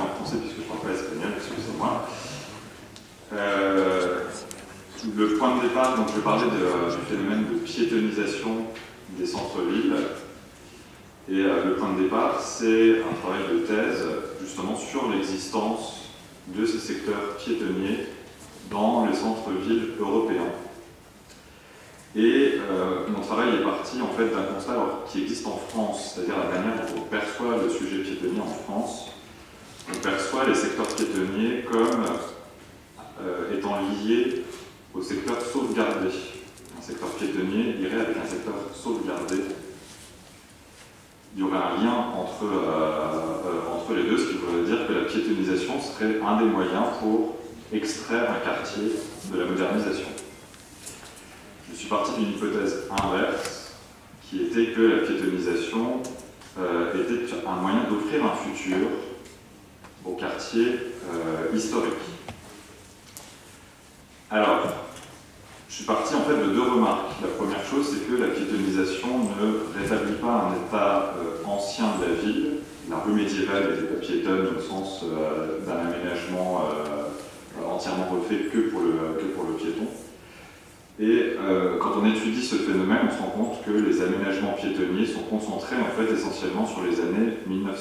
en français puisque je ne parle pas espagnol, excusez-moi. Le point de départ, donc je parlais du phénomène de piétonisation des centres-villes. Et le point de départ, c'est un travail de thèse justement sur l'existence de ces secteurs piétonniers dans les centres-villes européens. Et mon travail est parti en fait d'un constat qui existe en France, c'est-à-dire la manière dont on perçoit le sujet piétonnier en France. On perçoit les secteurs piétonniers comme étant liés au secteur sauvegardé. Un secteur piétonnier irait avec un secteur sauvegardé. Il y aurait un lien entre les deux, ce qui voudrait dire que la piétonisation serait un des moyens pour extraire un quartier de la modernisation. Je suis parti d'une hypothèse inverse, qui était que la piétonisation était un moyen d'offrir un futur au quartier historique. Alors, je suis parti en fait de deux remarques. La première chose, c'est que la piétonisation ne rétablit pas un état ancien de la ville. La rue médiévale n'était pas piétonne au sens d'un aménagement entièrement refait que pour le piéton. Et quand on étudie ce phénomène, on se rend compte que les aménagements piétonniers sont concentrés en fait essentiellement sur les années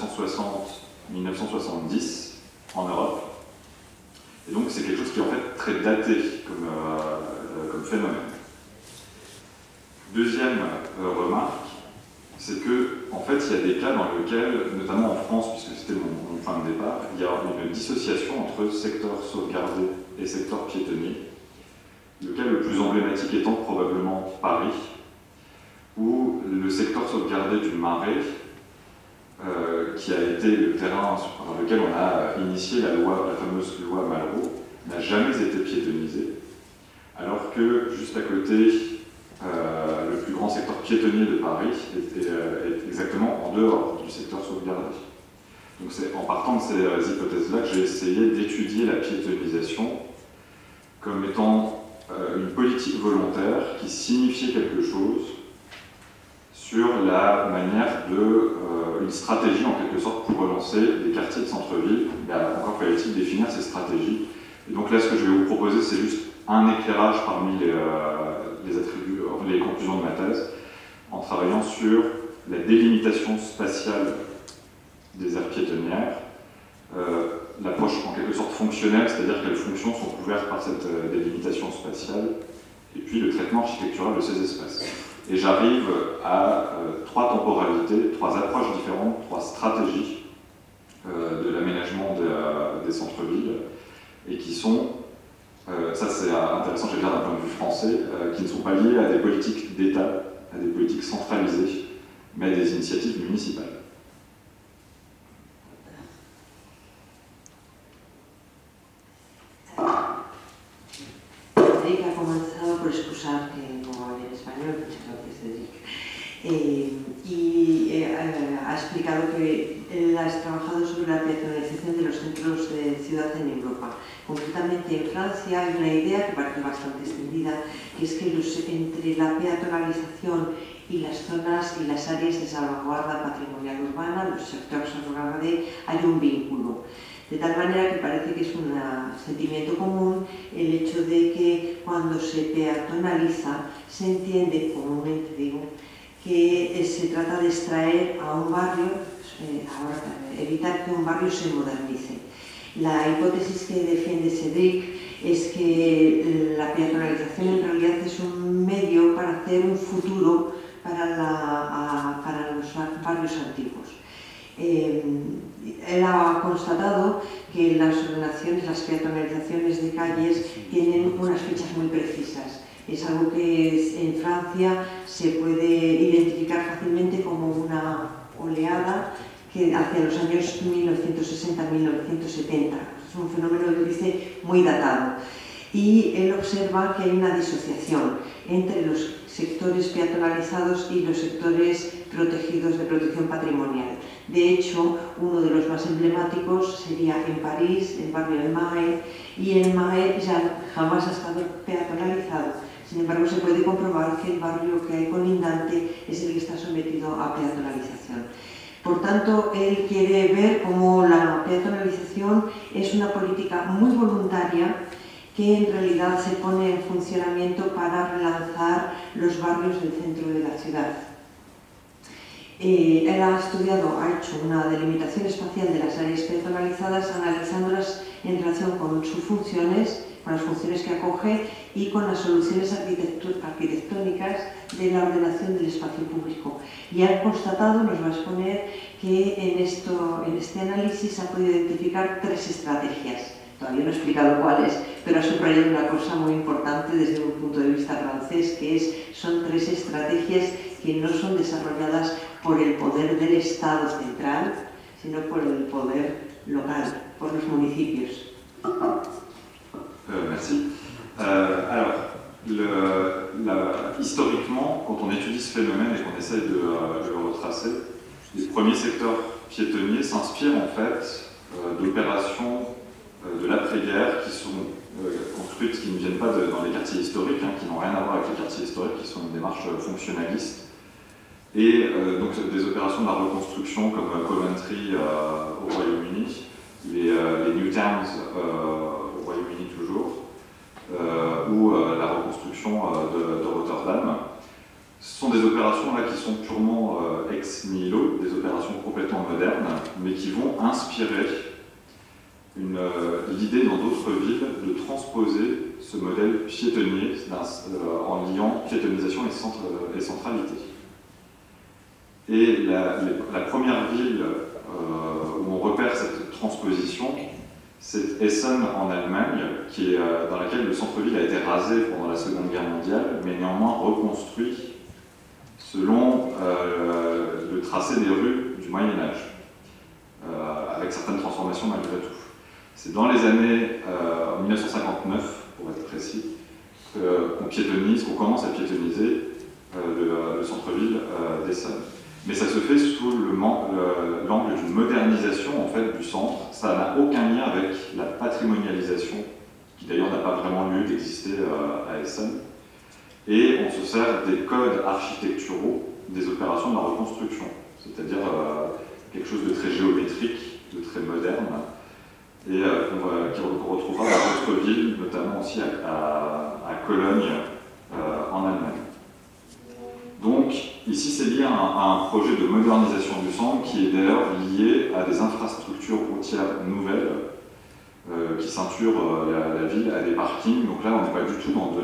1960-1970 en Europe. Et donc c'est quelque chose qui est en fait très daté comme phénomène. Deuxième remarque, c'est que en fait il y a des cas dans lesquels, notamment en France, puisque c'était mon point de départ, il y a une dissociation entre secteur sauvegardé et secteur piétonnier. Le cas le plus emblématique étant probablement Paris, où le secteur sauvegardé du Marais, qui a été le terrain par lequel on a initié la fameuse loi Malraux, n'a jamais été piétonisé, alors que juste à côté, le plus grand secteur piétonnier de Paris est exactement en dehors du secteur sauvegardé. Donc c'est en partant de ces hypothèses-là que j'ai essayé d'étudier la piétonisation comme étant une politique volontaire qui signifiait quelque chose sur la manière une stratégie en quelque sorte pour relancer des quartiers de centre-ville. Encore fallait-il définir ces stratégies. Et donc là, ce que je vais vous proposer, c'est juste un éclairage parmi les conclusions de ma thèse, en travaillant sur la délimitation spatiale des aires piétonnières, l'approche en quelque sorte fonctionnelle, c'est-à-dire quelles fonctions sont couvertes par cette délimitation spatiale, et puis le traitement architectural de ces espaces. Et j'arrive à trois temporalités, trois approches différentes, trois stratégies de l'aménagement des centres-villes, et qui sont, ça c'est intéressant, je vais dire d'un point de vue français, qui ne sont pas liées à des politiques d'État, à des politiques centralisées, mais à des initiatives municipales. Cédric ha comenzado por excusar que no hable en español, muchas gracias Cédric, y ha explicado que él ha trabajado sobre la peatonalización de los centros de ciudad en Europa. Concretamente en Francia hay una idea que parece bastante extendida, que es que entre la peatonalización y las zonas y las áreas de salvaguarda patrimonial urbana, los sectores sauvegardés, hay un vínculo. De tal manera que parece que es un sentimiento común el hecho de que cuando se peatonaliza se entiende comúnmente, digo, que se trata de extraer a un barrio, evitar que un barrio se modernice. La hipótesis que defiende Cédric es que la peatonalización en realidad es un medio para hacer un futuro para los barrios antiguos. Él ha constatado que las ordenaciones, las peatonalizaciones de calles tienen unas fechas muy precisas. Es algo que en Francia se puede identificar fácilmente como una oleada que hacia los años 1960-1970. Es un fenómeno que dice muy datado. Y él observa que hay una disociación entre los sectores peatonalizados y los sectores protegidos de protección patrimonial. De hecho, uno de los más emblemáticos sería en París, el barrio de Marais, y en Marais ya jamás ha estado peatonalizado. Sin embargo, se puede comprobar que el barrio que hay colindante es el que está sometido a peatonalización. Por tanto, él quiere ver cómo la peatonalización es una política muy voluntaria que en realidad se pone en funcionamiento para relanzar los barrios del centro de la ciudad. Él ha hecho una delimitación espacial de las áreas peatonalizadas, analizándolas en relación con sus funciones, con las funciones que acoge y con las soluciones arquitectónicas de la ordenación del espacio público. Y ha constatado, nos va a exponer, que en este análisis ha podido identificar 3 estrategias. Todavía no he explicado cuáles, pero ha subrayado una cosa muy importante desde un punto de vista francés, que son 3 estrategias que no son desarrolladas por el poder del Estado central, sino por el poder local, por los municipios. Merci. Historiquement, quand on étudie ce phénomène et qu'on essaye de le retracer, les premiers secteurs piétonniers s'inspirent en fait d'opérations de l'après-guerre qui sont construites, qui ne viennent pas dans les quartiers historiques, qui n'ont rien à voir avec les quartiers historiques, qui sont une démarche fonctionnaliste. Et donc des opérations de la reconstruction comme Coventry au Royaume-Uni, les New Towns au Royaume-Uni toujours, ou la reconstruction de Rotterdam. Ce sont des opérations là qui sont purement ex nihilo, des opérations complètement modernes, mais qui vont inspirer l'idée dans d'autres villes de transposer ce modèle piétonnier en liant piétonisation et centralité. Et la première ville où on repère cette transposition, c'est Essen en Allemagne, dans laquelle le centre-ville a été rasé pendant la Seconde Guerre mondiale, mais néanmoins reconstruit selon le tracé des rues du Moyen-Âge, avec certaines transformations malgré tout. C'est dans les années 1959, pour être précis, qu'on commence à piétoniser le centre-ville d'Essen. Mais ça se fait sous l'angle d'une modernisation en fait, du centre. Ça n'a aucun lien avec la patrimonialisation, qui d'ailleurs n'a pas vraiment lieu d'exister à Essen. Et on se sert des codes architecturaux des opérations de la reconstruction, c'est-à-dire quelque chose de très géométrique, de très moderne, et qu'on retrouvera dans d'autres villes, notamment aussi à Cologne, en Allemagne. Donc, ici, c'est lié à un projet de modernisation du centre qui est d'ailleurs lié à des infrastructures routières nouvelles qui ceinturent la ville, à des parkings. Donc là, on n'est pas du tout dans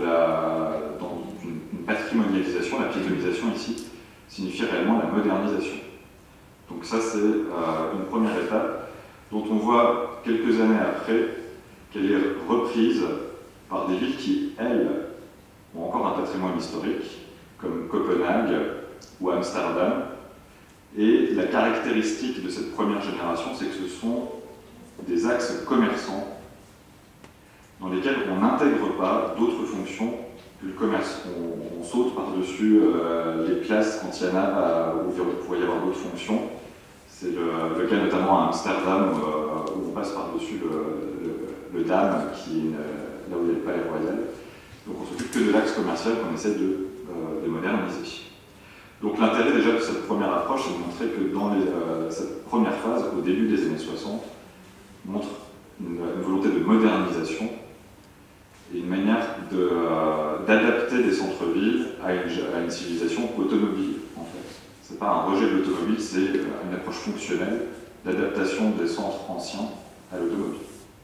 une patrimonialisation. La piétonisation ici signifie réellement la modernisation. Donc ça, c'est une première étape dont on voit quelques années après qu'elle est reprise par des villes qui, elles, ont encore un patrimoine historique, comme Copenhague ou Amsterdam. Et la caractéristique de cette première génération, c'est que ce sont des axes commerçants dans lesquels on n'intègre pas d'autres fonctions que le commerce. On saute par-dessus les classes quand il y en a où il pourrait y avoir d'autres fonctions. C'est le cas notamment à Amsterdam où on passe par-dessus le Dam, qui est là où il y a le palais royal. Donc on s'occupe que de l'axe commercial qu'on essaie de moderniser. Donc l'intérêt déjà de cette première approche, c'est de montrer que dans cette première phase, au début des années 60, montre une volonté de modernisation et une manière d'adapter des centres-villes à une civilisation automobile, en fait. Ce n'est pas un rejet de l'automobile, c'est une approche fonctionnelle d'adaptation des centres anciens à l'automobile.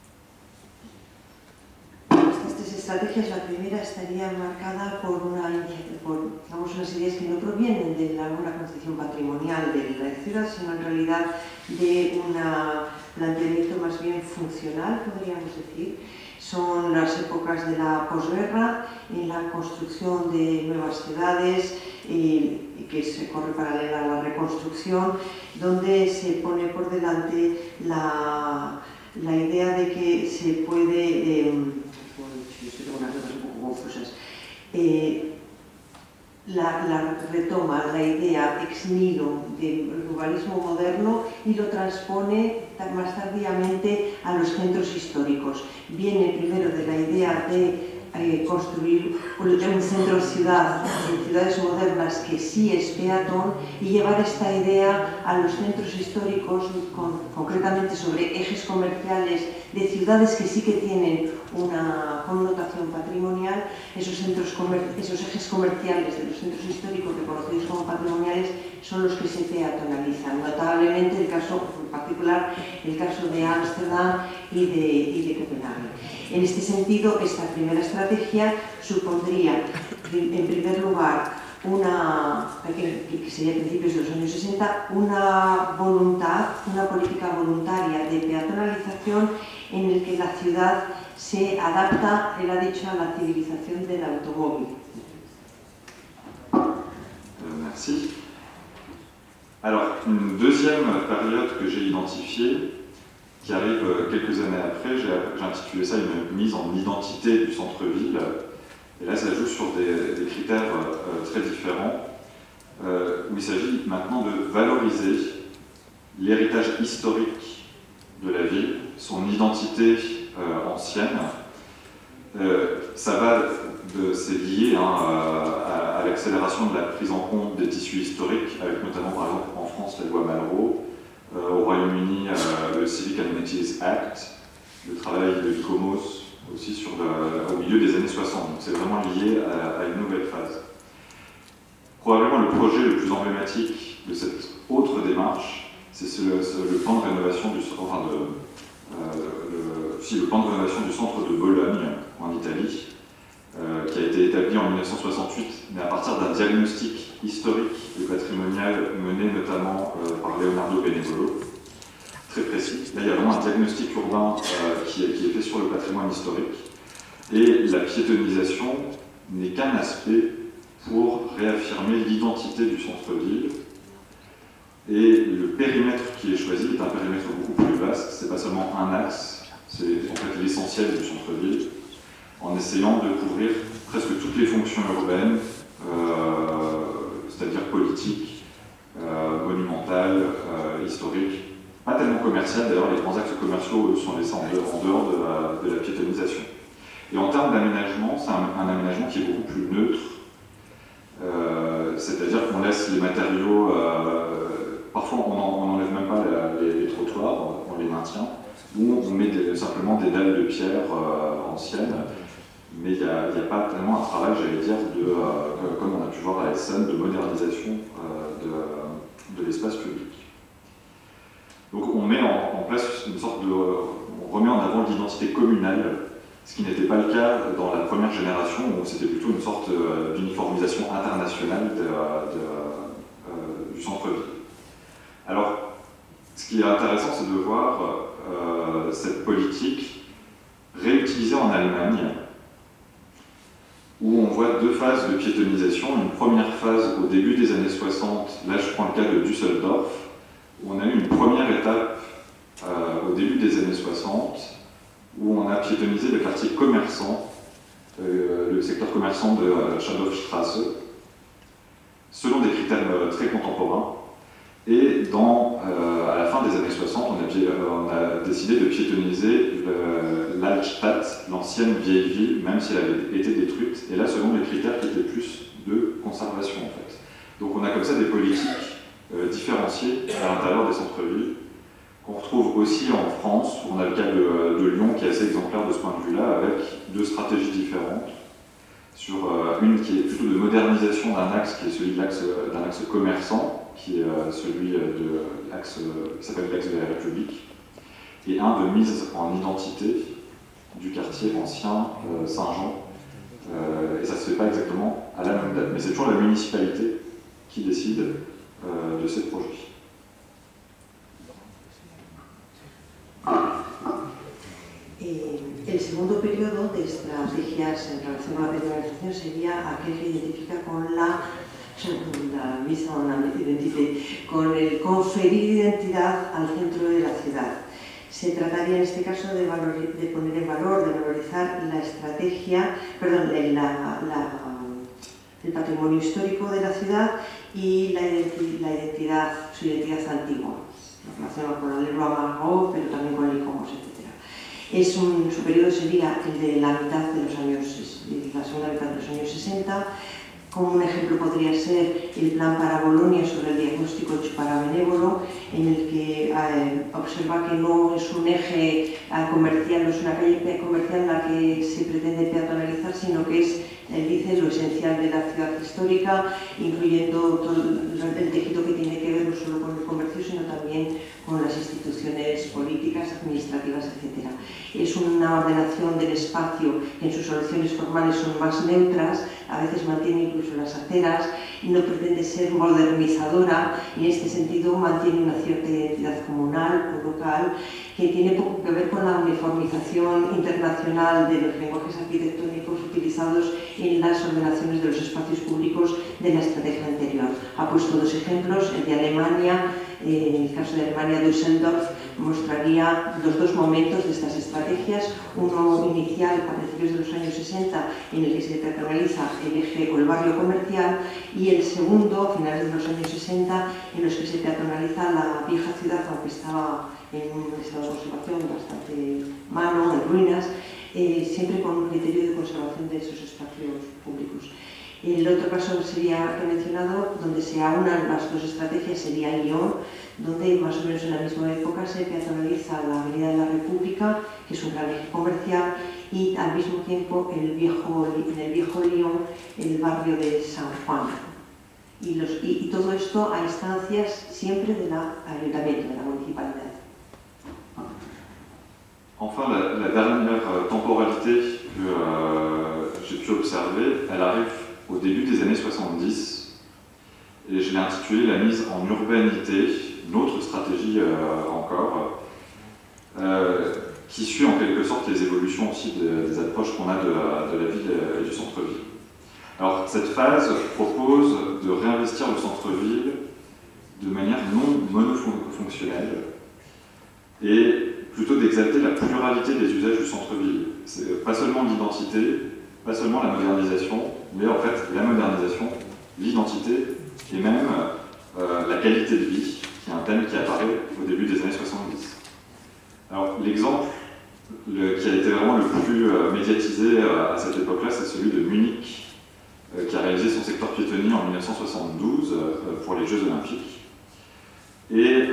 Estrategias, la primera estaría marcada por digamos, unas ideas que no provienen de alguna concepción patrimonial de la ciudad, sino en realidad de un planteamiento más bien funcional, podríamos decir. Son las épocas de la posguerra, en la construcción de nuevas ciudades, que se corre paralela a la reconstrucción, donde se pone por delante la idea de que se puede unas notas un poco confusas. Retoma la idea ex nihilo del urbanismo moderno y lo transpone más tardíamente a los centros históricos. Viene primero de la idea de construir un centro-ciudad en ciudades modernas que sí es peatón y llevar esta idea a los centros históricos, concretamente sobre ejes comerciales de ciudades que sí que tienen una connotación patrimonial. Esos ejes comerciales de los centros históricos reconocidos como patrimoniales son los que se peatonalizan. Notablemente el caso en particular, el caso de Ámsterdam y de Copenhague. En este sentido, esta primera estrategia supondría, en primer lugar, que sería a principios de los años 60, una política voluntaria de peatonalización en el que la ciudad se adapta, él ha dicho, a la civilización del automóvil. Merci. Alors, une deuxième période que j'ai identifiée, qui arrive quelques années après, j'ai intitulé ça une mise en identité du centre-ville. Et là, ça joue sur des critères très différents, où il s'agit maintenant de valoriser l'héritage historique de la ville, son identité ancienne. C'est lié à l'accélération de la prise en compte des tissus historiques, avec notamment par exemple en France la loi Malraux, au Royaume-Uni le Civic Amenities Act, le travail de l'ICOMOS aussi au milieu des années 60. Donc c'est vraiment lié à une nouvelle phase. Probablement le projet le plus emblématique de cette autre démarche, c'est le plan de rénovation le plan de rénovation du centre de Bologne en Italie, qui a été établi en 1968, mais à partir d'un diagnostic historique et patrimonial mené notamment par Leonardo Benevolo, très précis. Là, il y a vraiment un diagnostic urbain qui est fait sur le patrimoine historique. Et la piétonisation n'est qu'un aspect pour réaffirmer l'identité du centre-ville. Et le périmètre qui est choisi est un périmètre beaucoup plus vaste. C'est pas seulement un axe, c'est en fait l'essentiel du centre-ville, en essayant de couvrir presque toutes les fonctions urbaines, c'est-à-dire politiques, monumentales, historiques, pas tellement commerciales. D'ailleurs, les grands axes commerciaux, eux, sont laissés en dehors de la piétonisation. Et en termes d'aménagement, c'est un aménagement qui est beaucoup plus neutre, c'est-à-dire qu'on laisse les matériaux, parfois on n'enlève même pas les trottoirs, on les maintient, ou on met simplement des dalles de pierre anciennes, mais il n'y a pas tellement un travail, j'allais dire, comme on a pu voir à Essen, de modernisation de l'espace public. Donc on met en place une sorte on remet en avant l'identité communale, ce qui n'était pas le cas dans la première génération, où c'était plutôt une sorte d'uniformisation internationale du centre-ville. Alors, ce qui est intéressant, c'est de voir cette politique réutilisée en Allemagne, où on voit deux phases de piétonisation. Une première phase au début des années 60, là je prends le cas de Düsseldorf, où on a eu une première étape au début des années 60, où on a piétonisé le quartier commerçant, le secteur commerçant de Schadowstrasse, selon des critères très contemporains. Et à la fin des années 60, on a décidé de piétoniser l'Altstadt, l'ancienne vieille ville, même si elle avait été détruite, et là selon des critères qui étaient plus de conservation en fait. Donc on a comme ça des politiques différenciées à l'intérieur des centres-villes, qu'on retrouve aussi en France, où on a le cas de Lyon qui est assez exemplaire de ce point de vue-là, avec deux stratégies différentes, sur une qui est plutôt de modernisation d'un axe, qui est celui d'un axe commerçant, qui est celui qui s'appelle l'axe de la République, et un de mise en identité du quartier ancien Saint-Jean. Et ça ne se fait pas exactement à la même date, mais c'est toujours la municipalité qui décide de ces projets. El segundo periodo de estrategias en relación con la peatonalización sería aquel que identifica con la mise en identité, con el conferir identidad al centro de la ciudad. Se trataría en este caso de poner en valor, de valorizar la estrategia, el patrimonio histórico de la ciudad y su identidad antigua, relacionada con la lengua Margot, pero también con el ICOMOS, etc. Su periodo sería el de la segunda mitad de los años 60. Como un ejemplo podría ser el plan para Bolonia sobre el diagnóstico chupara-benévolo, en el que observa que no es un eje comercial, no es una calle comercial en la que se pretende peatonalizar, sino que es, él dice, lo esencial de la ciudad histórica, incluyendo todo el tejido que tiene que ver no solo con el comercio, sino también con las instituciones políticas, administrativas, etc. Es una ordenación del espacio que en sus soluciones formales son más neutras, a veces mantiene incluso las aceras y no pretende ser modernizadora, y en este sentido mantiene una cierta identidad comunal o local que tiene poco que ver con la uniformización internacional de los lenguajes arquitectónicos utilizados en las ordenaciones de los espacios públicos de la estrategia anterior. Ha puesto dos ejemplos, el de Alemania. En el caso de Alemania, Düsseldorf mostraría los dos momentos de estas estrategias, uno inicial a principios de los años 60 en el que se peatonaliza el eje o el barrio comercial, y el segundo a finales de los años 60 en los que se peatonaliza la vieja ciudad, aunque estaba en un estado de conservación bastante malo, en ruinas, siempre con un criterio de conservación de esos espacios públicos. El otro caso sería, que he mencionado, donde se aunan las dos estrategias, sería Lyon, donde más o menos en la misma época se peatonaliza la Avenida de la República, que es un gran eje comercial, y al mismo tiempo en el viejo Lyon, el barrio de San Juan. Y todo esto a instancias siempre del ayuntamiento, de la municipalidad. Enfin, la dernière temporalité que j'ai pu observer, elle arrive au début des années 70, et je l'ai intitulée la mise en urbanité, une autre stratégie encore, qui suit en quelque sorte les évolutions aussi des approches qu'on a de la ville et du centre-ville. Alors cette phase propose de réinvestir le centre-ville de manière non monofonctionnelle et plutôt d'exalter la pluralité des usages du centre-ville. C'est pas seulement l'identité, pas seulement la modernisation, mais en fait la modernisation, l'identité et même la qualité de vie, qui est un thème qui apparaît au début des années 70. Alors l'exemple qui a été vraiment le plus médiatisé à cette époque-là, c'est celui de Munich, qui a réalisé son secteur piétonnier en 1972 pour les Jeux Olympiques. Et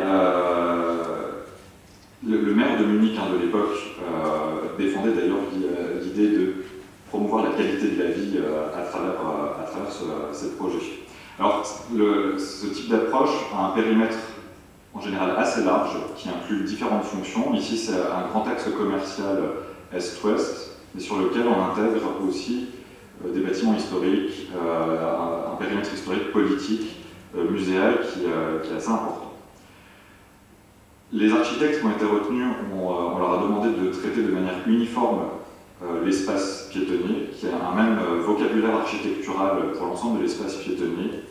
le maire de Munich de l'époque défendait d'ailleurs l'idée de promouvoir la qualité de la vie à travers ce projet. Alors, ce type d'approche a un périmètre en général assez large, qui inclut différentes fonctions. Ici, c'est un grand axe commercial est-ouest, mais sur lequel on intègre aussi des bâtiments historiques, un périmètre historique, politique, muséal qui est assez important. Les architectes qui ont été retenus, on leur a demandé de traiter de manière uniforme l'espace piétonnier, qui a un même vocabulaire architectural pour l'ensemble de l'espace piétonnier,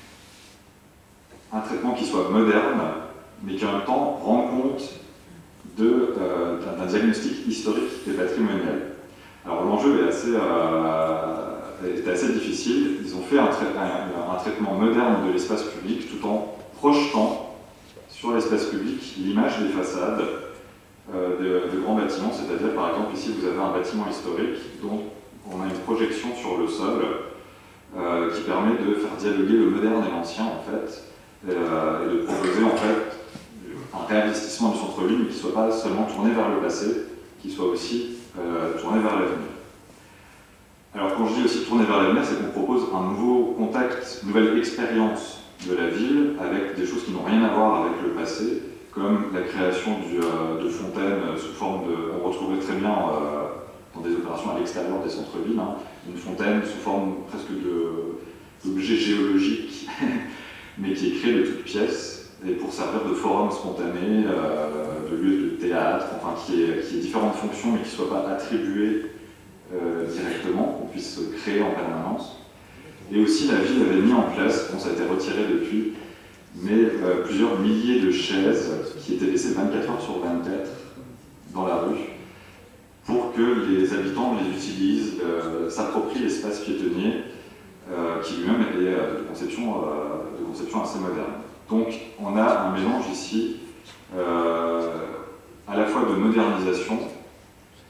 un traitement qui soit moderne, mais qui en même temps rend compte d'un diagnostic historique et patrimonial. Alors l'enjeu était assez difficile. Ils ont fait un traitement moderne de l'espace public tout en projetant sur l'espace public l'image des façades de grands bâtiments, c'est-à-dire par exemple ici vous avez un bâtiment historique dont on a une projection sur le sol qui permet de faire dialoguer le moderne et l'ancien en fait, et de proposer en fait un réinvestissement du centre-ville, mais qui ne soit pas seulement tourné vers le passé, qui soit aussi tourné vers l'avenir. Alors quand je dis aussi tourné vers l'avenir, c'est qu'on propose un nouveau contact, une nouvelle expérience de la ville avec des choses qui n'ont rien à voir avec le passé, comme la création de fontaines sous forme de... On retrouverait très bien dans des opérations à l'extérieur des centres-villes, une fontaine sous forme presque d'objet géologique, mais qui est créée de toutes pièces, et pour servir de forum spontané, de lieu de théâtre, enfin qui ait différentes fonctions, mais qui ne soient pas attribuées directement, qu'on puisse créer en permanence. Et aussi la ville avait mis en place, bon ça a été retiré depuis, mais plusieurs milliers de chaises qui étaient laissées 24 heures sur 24 dans la rue, pour que les habitants les utilisent, s'approprient l'espace piétonnier, qui lui-même est de conception assez moderne. Donc on a un mélange ici à la fois de modernisation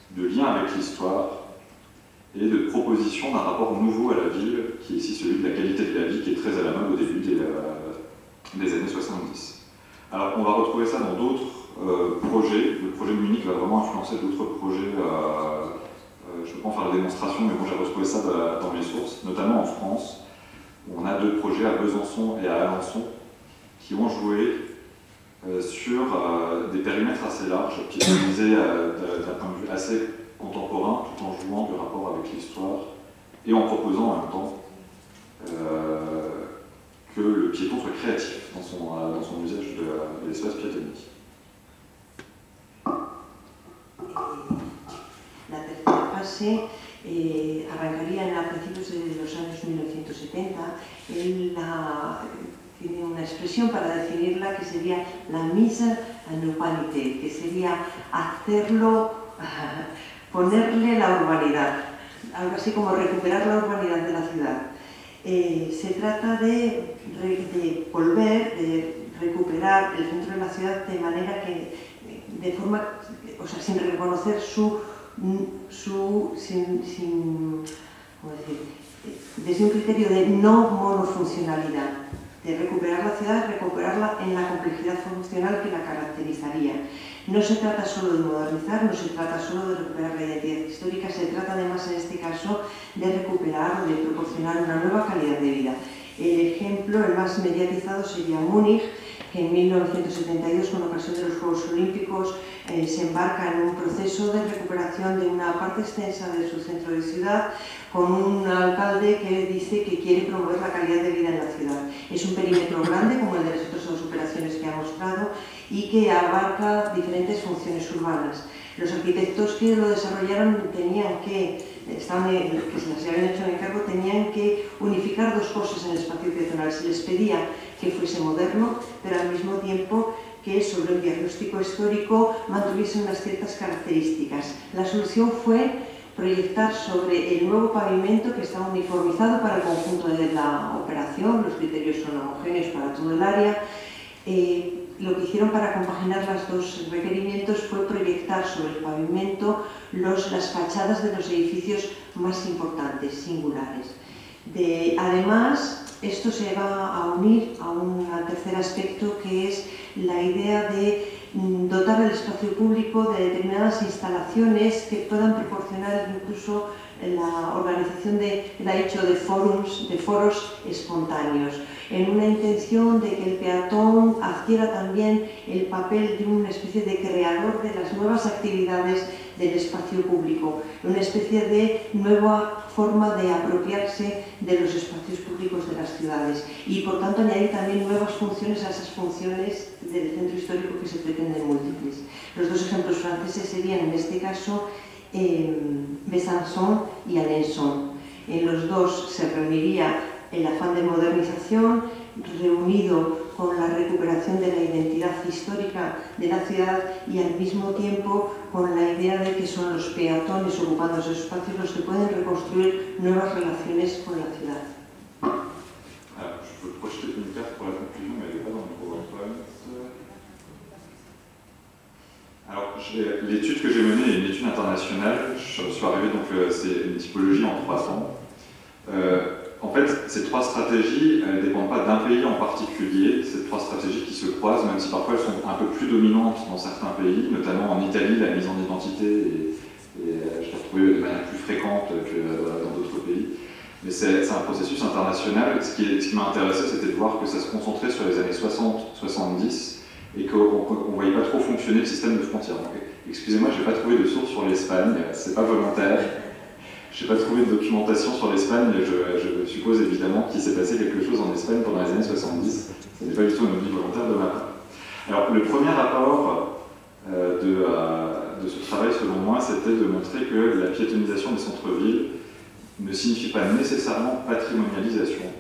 de lien avec l'histoire et de proposition d'un rapport nouveau à la ville, qui est ici celui de la qualité de la vie, qui est très à la mode au début des années 70. Alors on va retrouver ça dans d'autres projets. Le projet de Munich va vraiment influencer d'autres projets. Je ne peux pas en faire la démonstration, mais bon, j'ai retrouvé ça dans mes sources, notamment en France, où on a 2 projets à Besançon et à Alençon qui ont joué sur des périmètres assez larges, piétonnisés d'un point de vue assez contemporain, tout en jouant du rapport avec l'histoire et en proposant en même temps que le piéton soit créatif dans son usage de l'espace piétonnique. La tercera fase arrancaría a principios de los años 1970. Él tiene una expresión para definirla que sería la mise en urbanité, que sería hacerlo, ponerle la urbanidad, algo así como recuperar la urbanidad de la ciudad. Se trata de volver, de recuperar el centro de la ciudad de manera que, de forma, o sea, sin reconocer ¿cómo decir? Desde un criterio de no monofuncionalidad, de recuperar la ciudad, recuperarla en la complejidad funcional que la caracterizaría. No se trata solo de modernizar, no se trata solo de recuperar la identidad histórica, se trata además en este caso de recuperar o de proporcionar una nueva calidad de vida. El ejemplo, el más mediatizado, sería Múnich, que en 1972, con ocasión de los Juegos Olímpicos, se embarca en un proceso de recuperación de una parte extensa de su centro de ciudad, con un alcalde que dice que quiere promover la calidad de vida en la ciudad. Es un perímetro grande, como el de las otras 2 operaciones que ha mostrado, y que abarca diferentes funciones urbanas. Los arquitectos que lo desarrollaron que se les habían hecho el encargo, tenían que unificar 2 cosas en el espacio peatonal. Se les pedía que fuese moderno, pero al mismo tiempo que sobre el diagnóstico histórico mantuviese unas ciertas características. La solución fue proyectar sobre el nuevo pavimento, que está uniformizado para el conjunto de la operación, los criterios son homogéneos para todo el área. Lo que hicieron para compaginar los 2 requerimientos fue proyectar sobre el pavimento las fachadas de los edificios más importantes, singulares. Además, esto se va a unir a un tercer aspecto, que es la idea de dotar el espacio público de determinadas instalaciones que puedan proporcionar incluso la organización de foros espontáneos, en una intención de que el peatón adquiera también el papel de una especie de creador de las nuevas actividades del espacio público, una especie de nueva forma de apropiarse de los espacios públicos de las ciudades y, por tanto, añadir también nuevas funciones a esas funciones del centro histórico que se pretenden múltiples. Los 2 ejemplos franceses serían, en este caso, Besançon y Alençon. En los 2 se reuniría el afán de modernización reunido con la recuperación de la identidad histórica de la ciudad y al mismo tiempo con la idea de que son los peatones ocupando esos espacios los que pueden reconstruir nuevas relaciones con la ciudad. Alors, je peux projeter une carte pour la conclusion, mais elle n'est pas dans le PowerPoint. Alors, l'étude que j'ai menée est une étude internationale. Je suis arrivé, donc c'est une typologie en 3 temps. En fait, ces 3 stratégies, elles ne dépendent pas d'un pays en particulier. Ces 3 stratégies qui se croisent, même si parfois elles sont un peu plus dominantes dans certains pays, notamment en Italie, la mise en identité je l'ai retrouvée de manière plus fréquente que dans d'autres pays. Mais c'est un processus international. Ce qui m'a intéressé, c'était de voir que ça se concentrait sur les années 60-70 et qu'on ne voyait pas trop fonctionner le système de frontières. Excusez-moi, je n'ai pas trouvé de source sur l'Espagne, c'est pas volontaire. Je n'ai pas trouvé de documentation sur l'Espagne, mais je suppose évidemment qu'il s'est passé quelque chose en Espagne pendant les années 70. Ce n'est pas du tout un oubli volontaire de ma part. Alors, le premier rapport de ce travail, selon moi, c'était de montrer que la piétonisation des centres-villes ne signifie pas nécessairement patrimonialisation,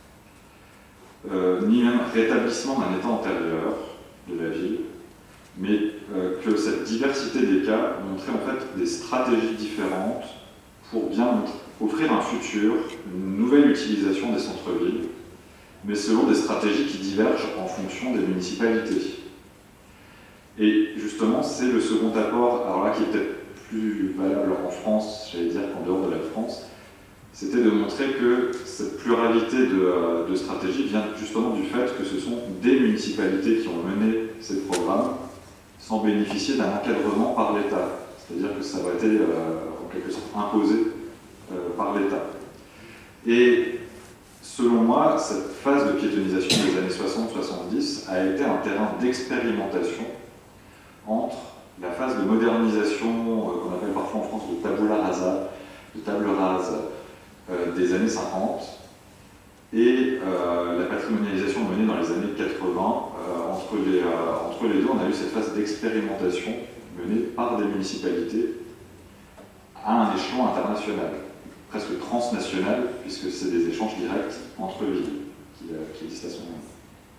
ni même rétablissement d'un état antérieur de la ville, mais que cette diversité des cas montrait en fait des stratégies différentes pour bien offrir un futur, une nouvelle utilisation des centres-villes, mais selon des stratégies qui divergent en fonction des municipalités. Et justement, c'est le second apport, alors là qui est peut-être plus valable en France, j'allais dire, qu'en dehors de la France, c'était de montrer que cette pluralité de stratégies vient justement du fait que ce sont des municipalités qui ont mené ces programmes sans bénéficier d'un encadrement par l'État. C'est-à-dire que ça aurait été en quelque sorte imposé par l'État. Et selon moi, cette phase de piétonisation des années 60-70 a été un terrain d'expérimentation entre la phase de modernisation qu'on appelle parfois en France de tabula rasa, de table rase des années 50 et la patrimonialisation menée dans les années 80. Entre les deux, on a eu cette phase d'expérimentation menée par des municipalités à un échelon international, presque transnational, puisque c'est des échanges directs entre villes qui existent à ce moment-là.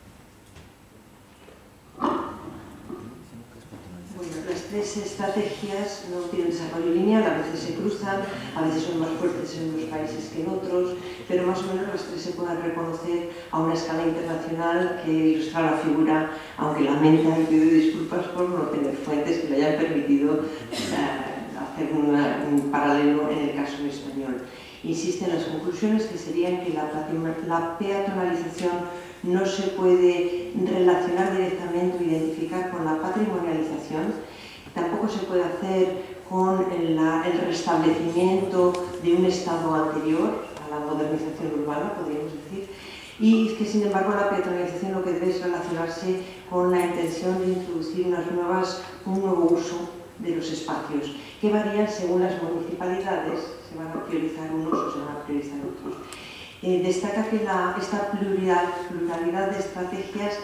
Bueno, las tres estrategias no tienen desarrollo lineal, a veces se cruzan, a veces son más fuertes en unos países que en otros, pero más o menos las tres se pueden reconocer a una escala internacional que ilustra la figura, aunque lamenta y pide disculpas por no tener fuentes que le hayan permitido hacer un paralelo en el caso español. Insiste en las conclusiones que serían que la peatonalización no se puede relacionar directamente o identificar con la patrimonialización, tampoco se puede hacer con el restablecimiento de un estado anterior a la modernización urbana, podríamos decir, y que sin embargo la peatonalización lo que debe es relacionarse con la intención de introducir un nuevo uso de los espacios, que varían según las municipalidades, se van a priorizar unos o se van a priorizar otros. Destaca que esta pluralidad de estrategias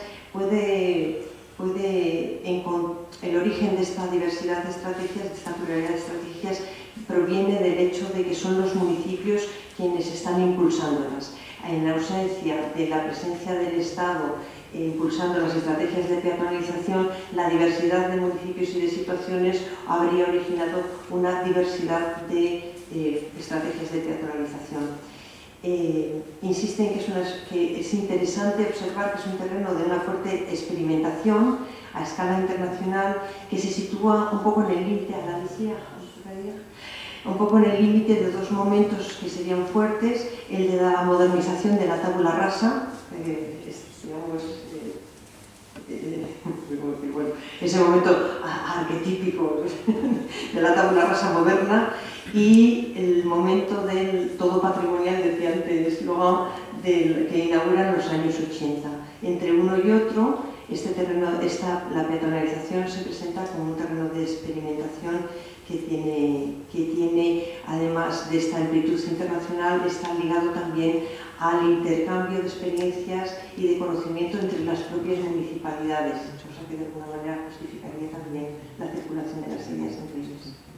el origen de esta diversidad de estrategias, de esta pluralidad de estrategias, proviene del hecho de que son los municipios quienes están impulsándolas. En ausencia de la presencia del Estado impulsando las estrategias de peatonalización, la diversidad de municipios y de situaciones habría originado una diversidad de estrategias de peatonalización. Insiste en que es interesante observar que es un terreno de una fuerte experimentación a escala internacional que se sitúa un poco en el límite, un poco en el límite de dos momentos que serían fuertes, el de la modernización de la tabula rasa, ese momento arquetípico de la tabula rasa moderna, y el momento del todo patrimonial, decía antes Logan, que inaugura en los años 80. Entre uno y otro, la peatonalización se presenta como un terreno de experimentación que tiene, además de esta amplitud internacional, está ligado también al intercambio de experiencias y de conocimiento entre las propias municipalidades, cosa que de alguna manera justificaría también la circulación de las ideas entre ellas.